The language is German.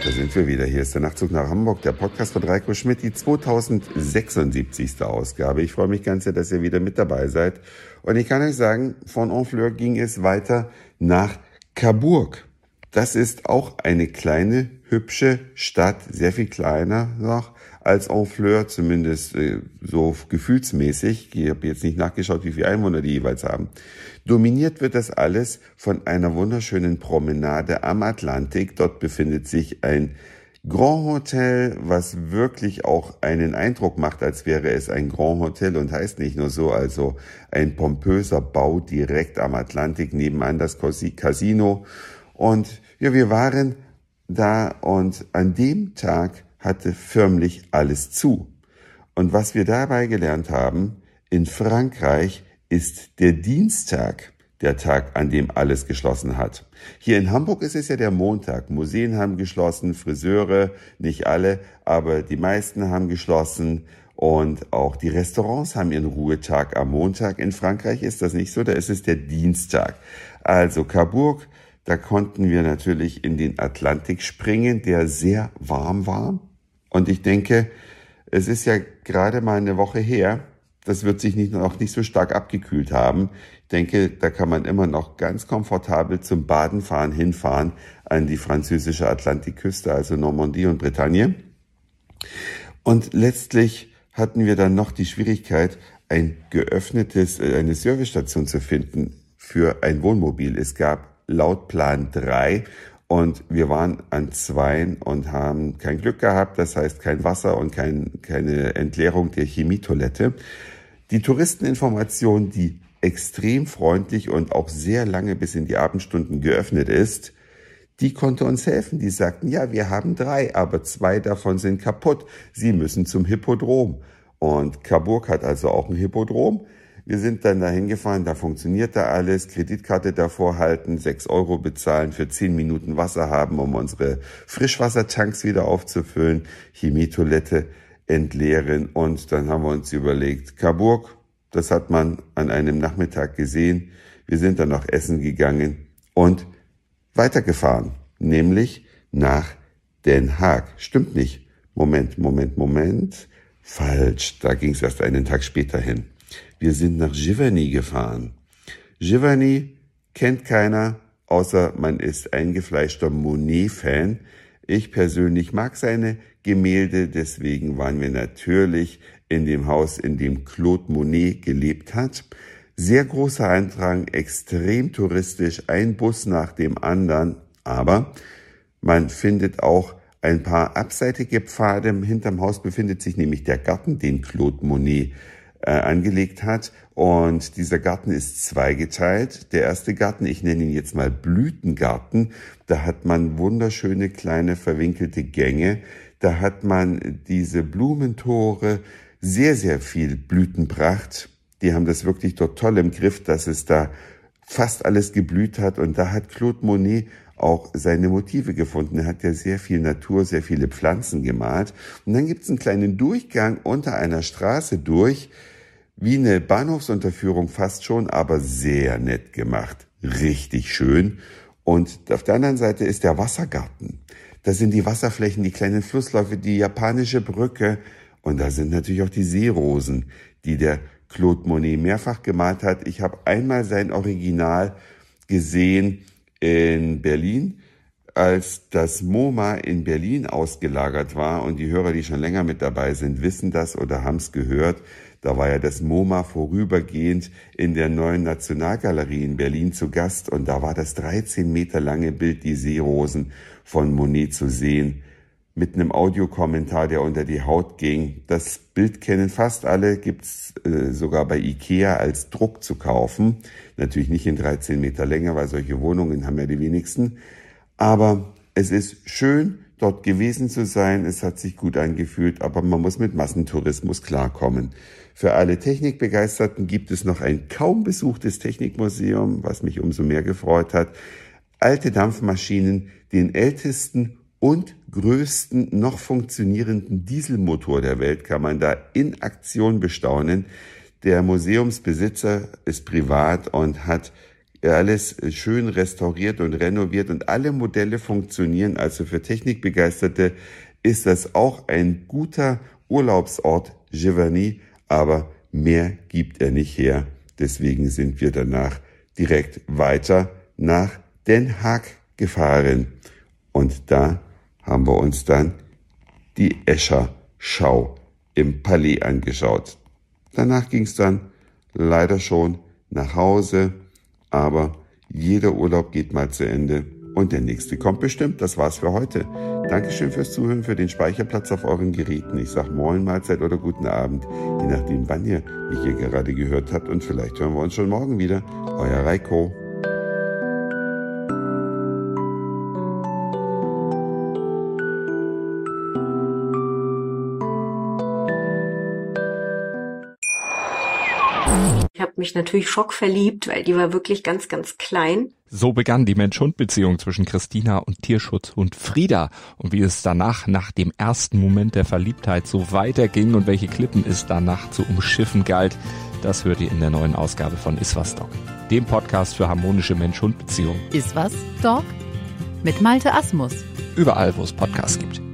Da sind wir wieder. Hier ist der Nachtzug nach Hamburg, der Podcast von Reiko Schmidt, die 2076. Ausgabe. Ich freue mich ganz sehr, dass ihr wieder mit dabei seid. Und ich kann euch sagen, von Honfleur ging es weiter nach Cabourg. Das ist auch eine kleine, hübsche Stadt, sehr viel kleiner noch als Honfleur, zumindest so gefühlsmäßig. Ich habe jetzt nicht nachgeschaut, wie viele Einwohner die jeweils haben. Dominiert wird das alles von einer wunderschönen Promenade am Atlantik. Dort befindet sich ein Grand Hotel, was wirklich auch einen Eindruck macht, als wäre es ein Grand Hotel und heißt nicht nur so, also ein pompöser Bau direkt am Atlantik, nebenan das Casino. Und ja, wir waren da und an dem Tag hatte förmlich alles zu. Und was wir dabei gelernt haben, in Frankreich ist der Dienstag der Tag, an dem alles geschlossen hat. Hier in Hamburg ist es ja der Montag. Museen haben geschlossen, Friseure, nicht alle, aber die meisten haben geschlossen und auch die Restaurants haben ihren Ruhetag am Montag. In Frankreich ist das nicht so, da ist es der Dienstag. Also Cabourg, da konnten wir natürlich in den Atlantik springen, der sehr warm war. Und ich denke, es ist ja gerade mal eine Woche her, das wird sich noch nicht so stark abgekühlt haben. Ich denke, da kann man immer noch ganz komfortabel zum Badenfahren hinfahren an die französische Atlantikküste, also Normandie und Bretagne. Und letztlich hatten wir dann noch die Schwierigkeit, eine Servicestation zu finden für ein Wohnmobil. Es gab laut Plan 3 und wir waren an 2 und haben kein Glück gehabt. Das heißt kein Wasser und keine Entleerung der Chemietoilette. Die Touristeninformation, die extrem freundlich und auch sehr lange bis in die Abendstunden geöffnet ist, die konnte uns helfen. Die sagten, ja, wir haben 3, aber 2 davon sind kaputt. Sie müssen zum Hippodrom. Und Cabourg hat also auch ein Hippodrom. Wir sind dann dahin gefahren, da funktionierte alles, Kreditkarte davor halten, 6 € bezahlen, für 10 Minuten Wasser haben, um unsere Frischwassertanks wieder aufzufüllen, Chemietoilette entleeren und dann haben wir uns überlegt, Cabourg, das hat man an einem Nachmittag gesehen. Wir sind dann noch essen gegangen und weitergefahren, nämlich nach Den Haag. Stimmt nicht. Moment. Falsch, da ging es erst einen Tag später hin. Wir sind nach Giverny gefahren. Giverny kennt keiner, außer man ist eingefleischter Monet-Fan. Ich persönlich mag seine Gemälde, deswegen waren wir natürlich in dem Haus, in dem Claude Monet gelebt hat. Sehr großer Andrang, extrem touristisch, ein Bus nach dem anderen, aber man findet auch ein paar abseitige Pfade. Hinterm Haus befindet sich nämlich der Garten, den Claude Monet angelegt hat. Und dieser Garten ist zweigeteilt. Der erste Garten, ich nenne ihn jetzt mal Blütengarten, da hat man wunderschöne kleine verwinkelte Gänge. Da hat man diese Blumentore, sehr, sehr viel Blütenpracht. Die haben das wirklich dort toll im Griff, dass es da fast alles geblüht hat. Und da hat Claude Monet auch seine Motive gefunden. Er hat ja sehr viel Natur, sehr viele Pflanzen gemalt. Und dann gibt es einen kleinen Durchgang unter einer Straße durch, wie eine Bahnhofsunterführung fast schon, aber sehr nett gemacht. Richtig schön. Und auf der anderen Seite ist der Wassergarten. Da sind die Wasserflächen, die kleinen Flussläufe, die japanische Brücke. Und da sind natürlich auch die Seerosen, die der Claude Monet mehrfach gemalt hat. Ich habe einmal sein Original gesehen in Berlin, als das MoMA in Berlin ausgelagert war. Und die Hörer, die schon länger mit dabei sind, wissen das oder haben es gehört. Da war ja das MoMA vorübergehend in der neuen Nationalgalerie in Berlin zu Gast. Und da war das 13 Meter lange Bild, die Seerosen von Monet zu sehen, mit einem Audiokommentar, der unter die Haut ging. Das Bild kennen fast alle, gibt's sogar bei Ikea als Druck zu kaufen. Natürlich nicht in 13 Meter Länge, weil solche Wohnungen haben ja die wenigsten. Aber es ist schön, dort gewesen zu sein. Es hat sich gut angefühlt, aber man muss mit Massentourismus klarkommen. Für alle Technikbegeisterten gibt es noch ein kaum besuchtes Technikmuseum, was mich umso mehr gefreut hat. Alte Dampfmaschinen, den ältesten und größten noch funktionierenden Dieselmotor der Welt kann man da in Aktion bestaunen. Der Museumsbesitzer ist privat und hat alles schön restauriert und renoviert und alle Modelle funktionieren. Also für Technikbegeisterte ist das auch ein guter Urlaubsort, Giverny, aber mehr gibt er nicht her. Deswegen sind wir danach direkt weiter nach Den Haag gefahren. Und da haben wir uns dann die Escher Schau im Palais angeschaut. Danach ging es dann leider schon nach Hause, aber jeder Urlaub geht mal zu Ende und der nächste kommt bestimmt. Das war's für heute. Dankeschön fürs Zuhören, für den Speicherplatz auf euren Geräten. Ich sag Moin, Mahlzeit oder guten Abend, je nachdem, wann ihr mich hier gerade gehört habt, und vielleicht hören wir uns schon morgen wieder. Euer Reiko. Ich habe mich natürlich schockverliebt, weil die war wirklich ganz, ganz klein. So begann die Mensch-Hund-Beziehung zwischen Christina und Tierschutzhund Frieda. Und wie es danach, nach dem ersten Moment der Verliebtheit, so weiterging und welche Klippen es danach zu umschiffen galt, das hört ihr in der neuen Ausgabe von Iswas Dog, dem Podcast für harmonische Mensch-Hund-Beziehungen. Iswas Dog? Mit Malte Asmus. Überall, wo es Podcasts gibt.